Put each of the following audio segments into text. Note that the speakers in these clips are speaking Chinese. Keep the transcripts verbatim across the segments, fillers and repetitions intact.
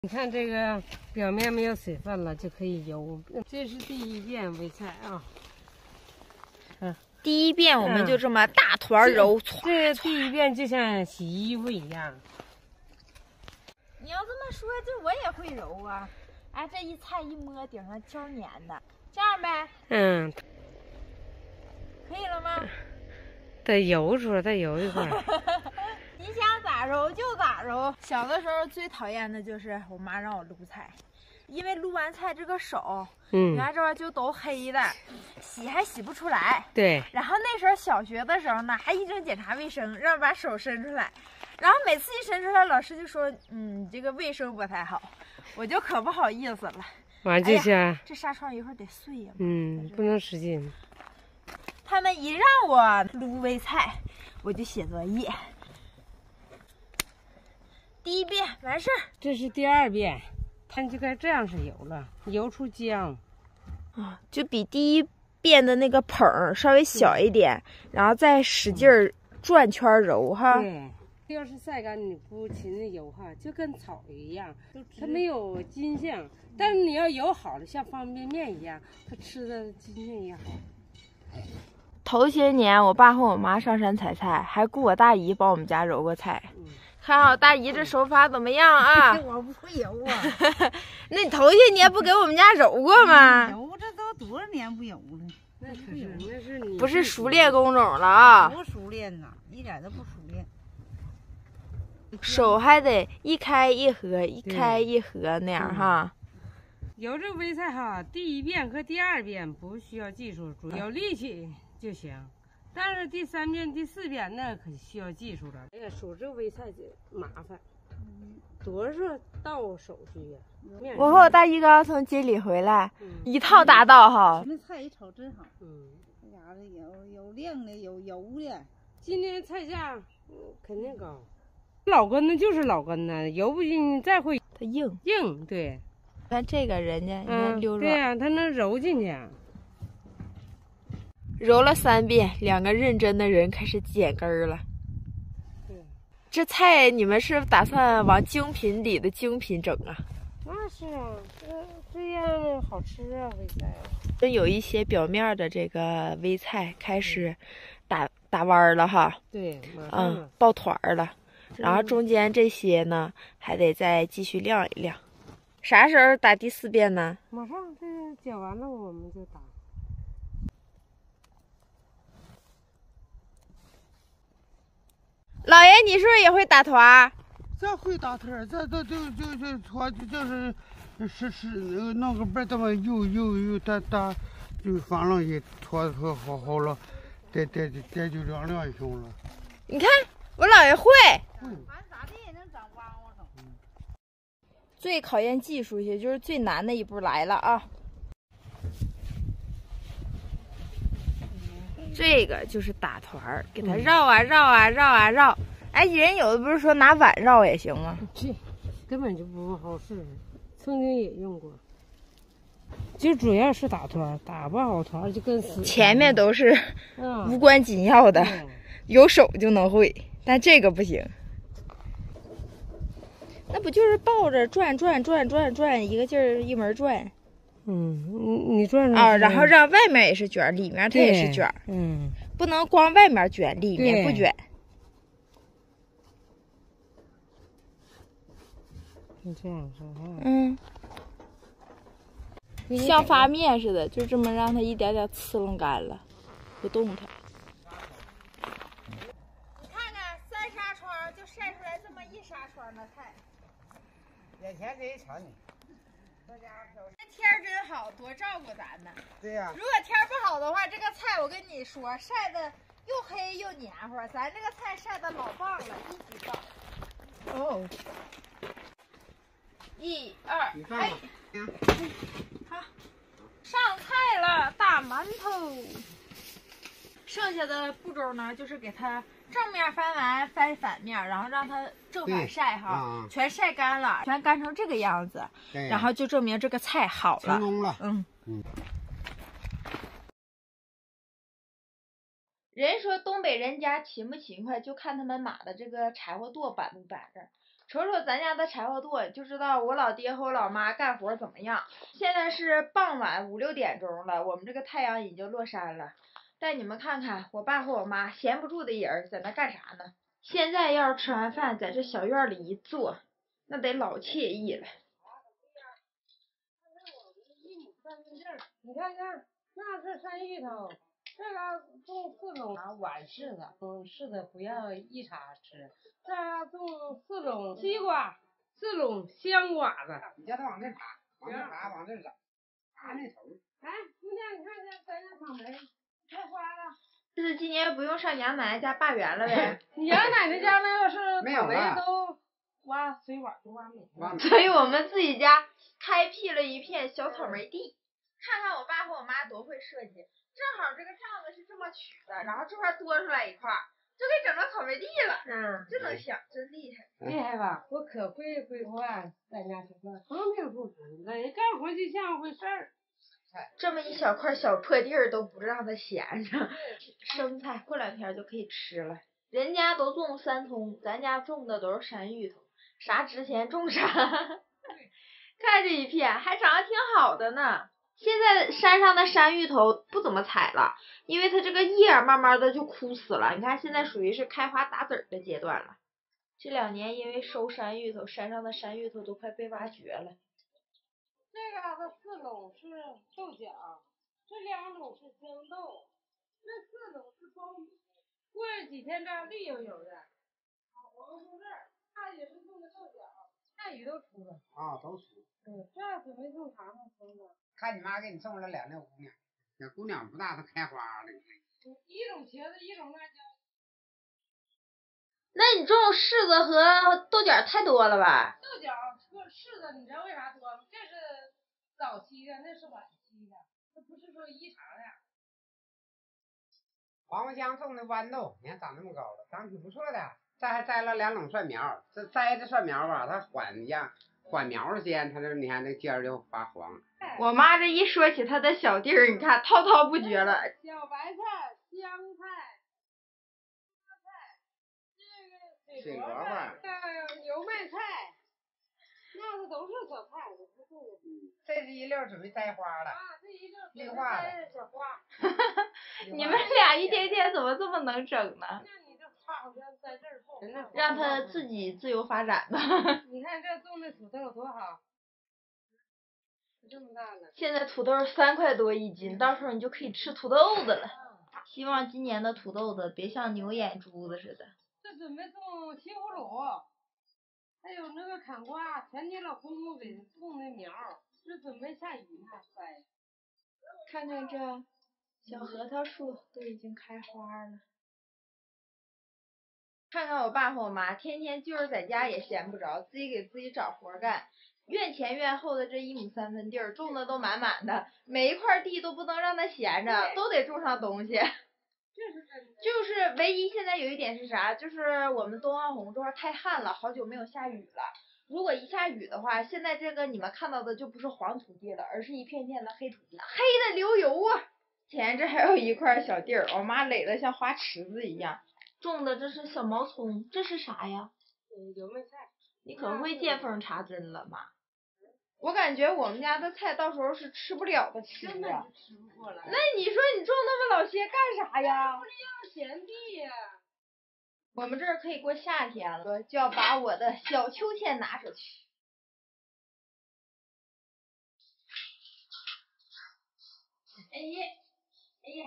你看这个表面没有水分了，就可以揉。这是第一遍煨菜啊。嗯， 第一遍我们就这么大团揉。 这第一遍就像洗衣服一样。 你要这么说，这我也会揉啊。哎，这一菜一摸，顶上焦粘的，这样呗。 嗯。 可以了吗？ 得揉出来，再揉一会儿。 你想咋揉就咋揉。小的时候最讨厌的就是我妈让我撸菜，因为撸完菜这个手，嗯，你看这边就都黑的，洗还洗不出来。 对。 然后那时候小学的时候呢，还一直检查卫生，让我把手伸出来，然后每次一伸出来，老师就说，嗯，你这个卫生不太好，我就可不好意思了。 完这下、哎， 这纱窗一会儿得碎呀。 嗯，不能使劲。 他们一让我撸煨菜，我就写作业。第一遍完事儿， 这是第二遍，它就该这样式揉了，揉出浆， 啊，就比第一遍的那个捧稍微小一点，然后再使劲儿转圈揉哈。 对，要是晒干你不勤的揉哈，就跟草一样，它没有筋性。但是你要揉好了，像方便面一样，它吃的筋性也好。 头些年我爸和我妈上山采菜，还雇我大姨帮我们家揉过菜。嗯，看好大姨这手法怎么样啊？ 我不会揉啊。 那你头些年不给我们家揉过吗？ 揉，这都多少年不揉了？ 那可是那是你不是熟练工种了啊！ 不熟练呐，一点都不熟练。 手还得一开一合，一开一合那样哈。 揉这煨菜哈，第一遍和第二遍不需要技术，主要力气就行。但是第三遍、第四遍那可需要技术了。哎呀，手这煨菜就麻烦，多少道手续呀！ 我和我大姨刚刚从街里回来，嗯、一套大道哈。 那菜一炒真好，嗯，那家伙有有亮的，有油的。 今年菜价肯定高，老根子就是老根子，揉不进去再会它硬硬，对。 看这个人家，你看溜软。 对呀、啊，它能揉进去。 揉了三遍，两个认真的人开始剪根儿了。对，这菜你们是打算往精品里的精品整啊？ 那是啊，这这样好吃啊，煨菜。 真有一些表面的这个煨菜开始打打弯了哈。 对， 嗯，抱团儿了。然后中间这些呢，还得再继续晾一晾。啥时候打第四遍呢？ 马上，这搅完了我们就打。 老爷，你是不是也会打团？ 这会打团，这这就就就团就是是是弄个板，这么又又又打打，就放上去团团好好了，再再再就晾晾就行了。 你看我姥爷会。嗯。最考验技术，也就是最难的一步来了啊！这个就是打团儿，给它绕啊绕啊绕啊绕。哎，人有的不是说拿碗绕也行吗？ 这根本就不好使，曾经也用过。就主要是打团，打不好团就跟死。 前面都是无关紧要的，嗯、有手就能会，但这个不行。那不就是抱着转转转转转，一个劲儿一门转。 嗯，你你转啊、哦，然后让外面也是卷，里面它也是卷。 嗯， 不能光外面卷，里面不卷。 就这样说哈。 嗯。像发面似的，就这么让它一点点呲楞干了，不动它。你看看三纱窗就晒出来这么一纱窗的菜。 眼前这一瞅你， 这天儿真好，多照顾咱呢。 对呀、啊。 如果天儿不好的话，这个菜我跟你说，晒的又黑又黏糊。咱这个菜晒的老棒了，一级棒。哦。一二，哎，好，上菜了，大馒头。剩下的步骤呢，就是给它正面翻完，翻反面，然后让它正反晒哈，啊、全晒干了，全干成这个样子，然后就证明这个菜好了， 成功了。 嗯嗯。 人说东北人家勤不勤快，就看他们码的这个柴火垛板不板正。 瞅瞅咱家的柴火垛，就知道我老爹和我老妈干活怎么样。现在是傍晚五六点钟了，我们这个太阳已经落山了。带你们看看我爸和我妈闲不住的人在那干啥呢？现在要是吃完饭在这小院里一坐，那得老惬意了。 你看看，那是山芋头，这个种四种啊晚柿子，嗯，柿子不要一茬吃。这个种四种西瓜，四种香瓜子。 你叫他往这爬，往这爬，往这长，爬那头。 哎，姑娘，你看这咱家草莓开花了。 这是今年不用上杨奶奶家罢园了呗？ 你杨奶奶家那要是没有草莓都挖水管都挖没了。 所以我们自己家开辟了一片小草莓地。看看我爸和我妈多会设计，正好这个帐子是这么取的，然后这块多出来一块，就给整成草莓地了。嗯，真能想，真厉害。 厉害吧？我可会规划咱家什么，方便不足，人干活就像回事儿。 这么一小块小破地儿都不让它闲着，生菜过两天就可以吃了。人家都种三葱，咱家种的都是山芋头，啥值钱种啥。看这一片还长得挺好的呢。现在山上的山芋头不怎么采了，因为它这个叶慢慢的就枯死了。你看现在属于是开花打籽儿的阶段了。这两年因为收山芋头，山上的山芋头都快被挖掘了。 这个的四种是豆角，这两种是豇豆，这四种是苞米。过几天这绿油油的，黄豆这儿，它也是种的豆角，下雨都出了。 啊，都出。 嗯，这准备种啥呢？ 看你妈给你送了两个姑娘，小姑娘不大，她开花了。 一种茄子，一种辣椒。 那你种柿子和豆角太多了吧？ 豆角和柿子，你知道为啥多吗？这是早期的，那是晚期的，这不是说一茬的。 黄瓜香种的豌豆，你看长那么高了，长挺不错的。这还栽了两种蒜苗，这栽的蒜苗吧，它缓秧。缓苗间，它这你看那尖儿就发黄。 我妈这一说起她的小地儿，你看滔滔不绝了。 小白菜、香菜、菠菜，这个水萝卜、这油麦菜，那个都是小菜，我不种的。 这是一溜准备摘花了。 啊，这一溜绿化的小花。 你们俩一天天怎么这么能整呢？ 那你这花好像在这儿种， 让它自己自由发展吧。 你看这种的土豆多好，这么大了。 现在土豆三块多一斤，到时候你就可以吃土豆子了。希望今年的土豆子别像牛眼珠子似的。 这准备种西葫芦，还有那个砍瓜，全你老公公给种的苗，这准备下雨呢栽。 看看这小核桃树都已经开花了。看看我爸和我妈，天天就是在家也闲不着，自己给自己找活干。院前院后的这一亩三分地儿，种的都满满的，每一块地都不能让它闲着，都得种上东西。就是唯一现在有一点是啥，就是我们东方红这块太旱了，好久没有下雨了。如果一下雨的话，现在这个你们看到的就不是黄土地了，而是一片片的黑土地，黑的流油啊！前这还有一块小地儿，我妈垒的像花池子一样。种的这是小毛葱，这是啥呀？ 嗯，油麦菜。 你可会见缝插针了，妈。我感觉我们家的菜到时候是吃不了的吃根本就吃不过来。 那你说你种那么老些干啥呀？ 不是要闲地呀。 我们这儿可以过夏天了，就要把我的小秋千拿出去。哎呀，哎呀。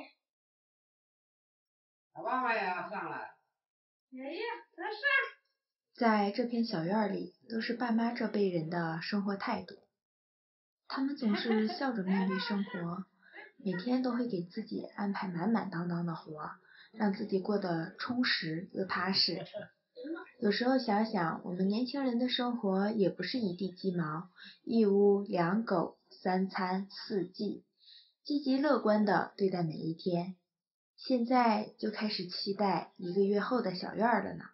老爸爸也要上来。 哎呀，咱上。 在这片小院里，都是爸妈这辈人的生活态度。他们总是笑着面对生活，每天都会给自己安排满满当当的活，让自己过得充实又踏实。有时候想想，我们年轻人的生活也不是一地鸡毛，一屋两狗三餐四季，积极乐观地对待每一天。现在就开始期待一个月后的小院了呢。